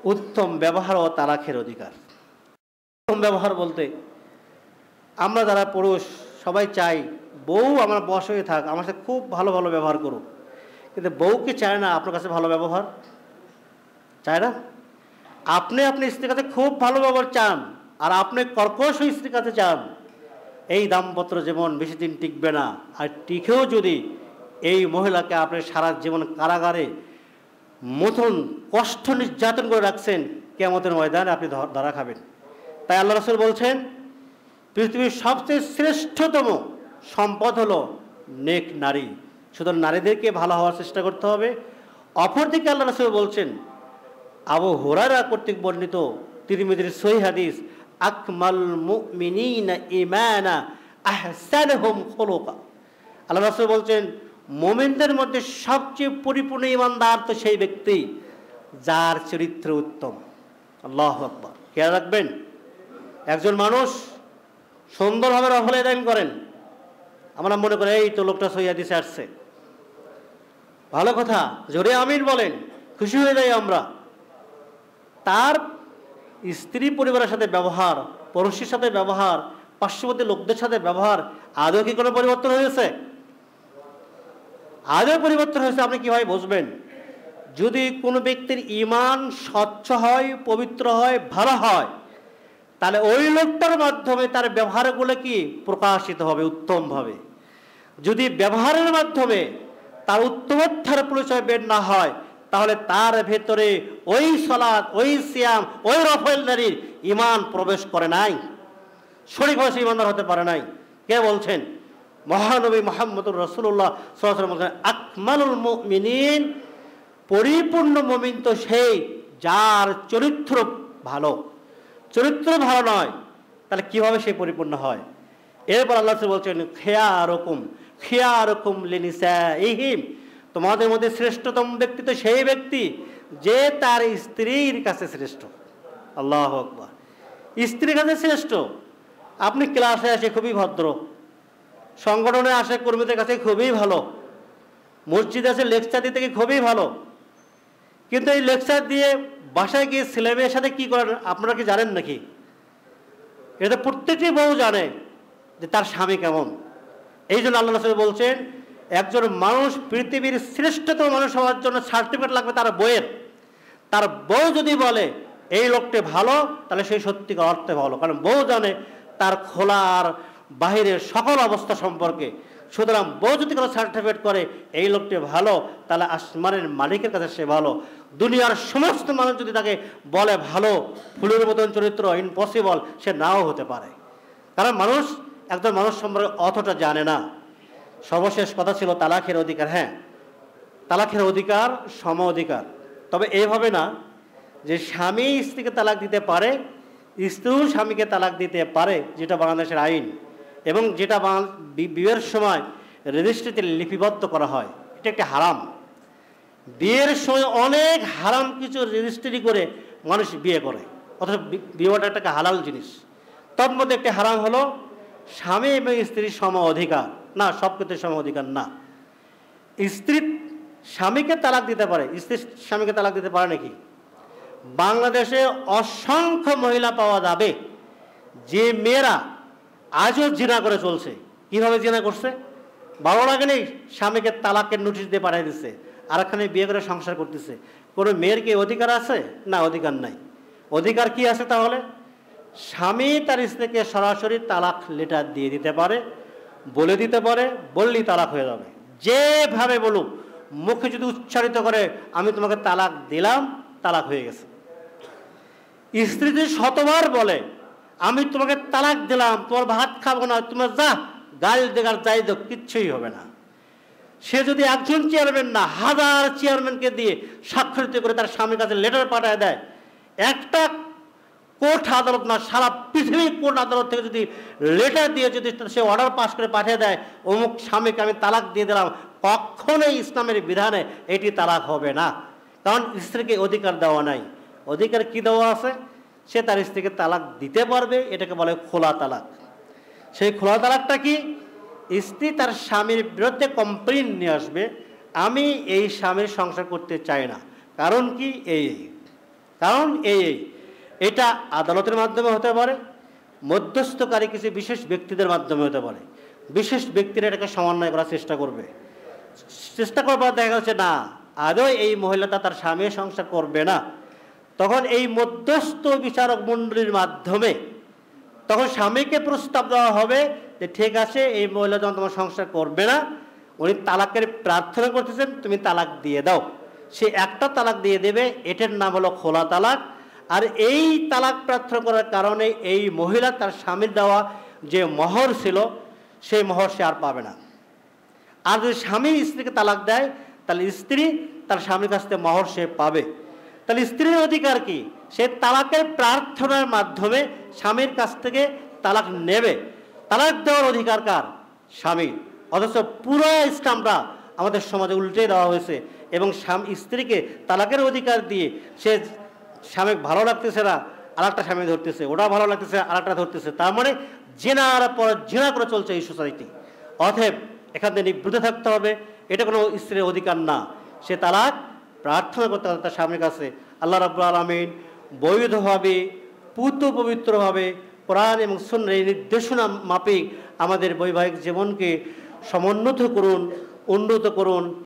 উত্তম ব্যবহার ও তালাকের অধিকার। উত্তম ব্যবহার বলতে আমরা যারা পুরুষ সবাই চাই বউ আমার বশ হয়ে থাক, আমার সাথে খুব ভালো ভালো ব্যবহার করুক, কিন্তু বউ কি চায় না আপনার কাছে ভালো ব্যবহার? চায় না? আপনি স্ত্রীর কাছে খুব ভালো ব্যবহার চান, আর আপনি কর্কশ স্ত্রীর কাছে চান, এই দাম্পত্য জীবন বেশি দিন টিকবে না। আর টিকেও যদি এই মহিলাকে আপনি সারা জীবন কারাগারে মতন কষ্ট নির্যাতন করে রাখছেন, কিয়ামতের ময়দানে আপনি ধরা খাবেন। তাই আল্লাহ রাসূল বলছেন পৃথিবীর সবচেয়ে শ্রেষ্ঠতম সম্পদ হলো নেক নারী। সুতরাং নারীদেরকে ভালো হওয়ার চেষ্টা করতে হবে। অপরদিকে আল্লাহ রাসূল বলছেন, আবু হুরায়রা কর্তৃক বর্ণিত তিরমিজির সহিহ হাদিস, আকমাল মুমিনিনা ঈমানা আহসানুহুম খুলুকা। আল্লাহ রাসূল বলছেন মুমিনদের মধ্যে সবচেয়ে পরিপূর্ণ ঈমানদার তো সেই ব্যক্তি যার চরিত্র উত্তম। আল্লাহু আকবার। খেয়াল রাখবেন, একজন মানুষ সুন্দরভাবে রফল আদায় করেন, আমরা মনে করি এই তো লোকটা সহিহ হাদিসে আসছে, ভালো কথা, জোরে আমিন বলেন, খুশি হয়ে যাই আমরা। তার স্ত্রী পরিবারের সাথে ব্যবহার, পড়োশীর সাথে ব্যবহার, পার্শ্ববর্তী লোকদের সাথে ব্যবহার আদৌ কি কোনো পরিবর্তন হয়েছে? আদৌ পরিবর্তন হয়েছে? আপনি কীভাবে বুঝবেন? যদি কোনো ব্যক্তির ঈমান স্বচ্ছ হয়, পবিত্র হয়, ভালো হয়, তাহলে ওই লোকটার মাধ্যমে তার ব্যবহারগুলো কি প্রকাশিত হবে উত্তমভাবে। যদি ব্যবহারের মাধ্যমে তার উত্তমোত্তর পরিচয় বের না হয়, তাহলে তার ভেতরে ওই সালাত, ওই সিয়াম, ওই রফলদারির ঈমান প্রবেশ করে নাই, সঠিকভাবে ঈমানদার হতে পারে নাই। কে বলছেন? মহানবী মুহাম্মদুর রাসূলুল্লাহ সাল্লাল্লাহু আলাইহি ওয়াসাল্লাম বলেন, আকমালুল মুমিনিন, পরিপূর্ণ মুমিন তো সেই যার চরিত্র ভালো। চরিত্র ভালো নয়, তাহলে কিভাবে সে পরিপূর্ণ হয়? এরপর আল্লাহ বলছেন, খিয়ারুকুম লিনিসাইহিম, তোমাদের মধ্যে শ্রেষ্ঠতম ব্যক্তি তো সেই ব্যক্তি যে তার স্ত্রীর কাছে শ্রেষ্ঠ। আল্লাহু আকবার। স্ত্রীর কাছে শ্রেষ্ঠ। আপনি ক্লাসে আসে খুবই ভদ্র, সংগঠনে আসে কর্মীদের কাছে খুবই ভালো, মসজিদে আসে লেকচার দিতে গিয়ে খুবই ভালো, কিন্তু এই লেকচার দিয়ে বাসায় গিয়ে ছেলে মেয়ের সাথে কী করেন আপনারা কি জানেন নাকি? এটা প্রত্যেকটি বউ জানে যে তার স্বামী কেমন। এই জন্য আল্লাহ রাসূল বলছেন, একজন মানুষ পৃথিবীর শ্রেষ্ঠতম মানুষ হওয়ার জন্য সার্টিফিকেট লাগবে তার বউয়ের। তার বউ যদি বলে এই লোকটি ভালো, তাহলে সেই সত্যিকার অর্থে ভালো, কারণ বউ জানে তার খোলার বাহিরের সকল অবস্থা সম্পর্কে। সুতরাং বউ যদি কোনো সার্টিফিকেট করে এই লোকটি ভালো, তাহলে আসমানের মালিকের কাছে সে ভালো। দুনিয়ার সমস্ত মানুষ যদি তাকে বলে ভালো, ফুলের মতন চরিত্র, ইম্পসিবল, সে নাও হতে পারে, কারণ মানুষ একজন মানুষ সম্পর্কে অতটা জানে না। সর্বশেষ কথা ছিল তালাকের অধিকার। হ্যাঁ, তালাকের অধিকার সম অধিকার, তবে এইভাবে না যে স্বামী স্ত্রীকে তালাক দিতে পারে, স্ত্রীও স্বামীকে তালাক দিতে পারে, যেটা বাংলাদেশের আইন এবং যেটা বিয়ের সময় রেজিস্ট্রিতে লিপিবদ্ধ করা হয়। এটা একটা হারাম। বিয়ের সময় অনেক হারাম কিছু রেজিস্ট্রি করে মানুষ বিয়ে করে, অথচ বিয়েটা একটা হালাল জিনিস। তন্মধ্যে একটা হারাম হলো স্বামী এবং স্ত্রীর সম অধিকার। না, সব ক্ষেত্রে সম অধিকার না। স্ত্রী স্বামীকে তালাক দিতে পারে, স্ত্রী স্বামীকে তালাক দিতে পারে নাকি? বাংলাদেশে অসংখ্য মহিলা পাওয়া যাবে যে মেয়েরা আজও জিনা করে চলছে। কিভাবে জিনা করছে? ভালো লাগে নেই, স্বামীকে তালাকের নোটিশ দিয়ে পাঠিয়ে দিচ্ছে, আর এখানে বিয়ে করে সংসার করতেছে। কোনো মেয়ের কি অধিকার আছে? না, অধিকার নাই। অধিকার কি আছে তাহলে? স্বামী তার স্ত্রীকে সরাসরি তালাক লেটার দিয়ে দিতে পারে, বলে দিতে পারে, বললেই তালাক হয়ে যাবে। যেভাবে বলুক, মুখে যদি উচ্চারিত করে আমি তোমাকে তালাক দিলাম, তালাক হয়ে গেছে। স্ত্রী যদি শতবার বলে আমি তোমাকে তালাক দিলাম, তোমার ভাত খাবো না, তোমার যা গাল দেগার যাই দো, কিচ্ছুই হবে না। সে যদি একজন চেয়ারম্যান না, হাজার চেয়ারম্যানকে দিয়ে স্বাক্ষরিত করে তার স্বামীর কাছে লেটার পাঠিয়ে দেয়, একটা কোর্ট আদালত না, সারা পৃথিবীর কোর্ট আদালত থেকে যদি লেটার দিয়ে যদি সে অর্ডার পাস করে পাঠিয়ে দেয় অমুক স্বামীকে আমি তালাক দিয়ে দিলাম, কখনোই ইসলামের বিধানে এটি তালাক হবে না, কারণ স্ত্রীকে অধিকার দেওয়া নাই। অধিকার কি দেওয়া আছে? সে তার স্ত্রীকে তালাক দিতে পারবে, এটাকে বলে খোলা তালাক। সেই খোলা তালাকটা কি? স্ত্রী তার স্বামীর বিরুদ্ধে কমপ্লেইন নিয়ে আসবে, আমি এই স্বামীর সংসার করতে চাই না, কারণ কি এই। কারণ এটা আদালতের মাধ্যমে হতে পারে, মধ্যস্থকারী কিছু বিশেষ ব্যক্তিদের মাধ্যমে হতে পারে। বিশেষ ব্যক্তিরা এটাকে সমন্বয় করার চেষ্টা করবে, চেষ্টা করবার দেখা যাচ্ছে না আদৌ এই মহিলাটা তার স্বামী সংসার করবে না, তখন এই মধ্যস্থ বিচারক মণ্ডলীর মাধ্যমে তখন স্বামীকে প্রস্তাব দেওয়া হবে যে ঠিক আছে, এই মহিলা যখন তোমার সংসার করবে না, উনি তালাকের প্রার্থনা করতেছেন, তুমি তালাক দিয়ে দাও। সে একটা তালাক দিয়ে দেবে, এটার নাম হলো খোলা তালাক। আর এই তালাক প্রার্থনা করার কারণে এই মহিলা তার স্বামীর দেওয়া যে মোহর ছিল সেই মোহর সে আর পাবে না। আর যদি স্বামী স্ত্রীকে তালাক দেয়, তাহলে স্ত্রী তার স্বামীর কাছ থেকে মোহর সে পাবে। তাহলে স্ত্রীর অধিকার কি? সে তালাকের প্রার্থনার মাধ্যমে স্বামীর কাছ থেকে তালাক নেবে। তালাক দেওয়ার অধিকার কার? স্বামীর। অথচ পুরো ইসলামটা আমাদের সমাজে উল্টে দেওয়া হয়েছে এবং স্ত্রীকে তালাকের অধিকার দিয়ে সে স্বামী ভালো লাগতেছে না আরেকটা স্বামী ধরতেছে, ওটা ভালো লাগতেছে আরেকটা ধরতেছে। তার মানে জেনার পর জেনা করে চলছে এই সোসাইটি। অতএব এখান থেকে নিবৃত্ত থাকতে হবে, এটা কোনো স্ত্রীর অধিকার না। সে তালাক প্রার্থনা করতে হবে তার স্বামীর কাছে। আল্লাহ রাব্বুল আলামিন বৈধভাবে পবিত্রভাবে কোরআন এবং সুন্নাহর এই নির্দেশনা মাফিক আমাদের বৈবাহিক জীবনকে সমুন্নত করুন, উন্নত করুন।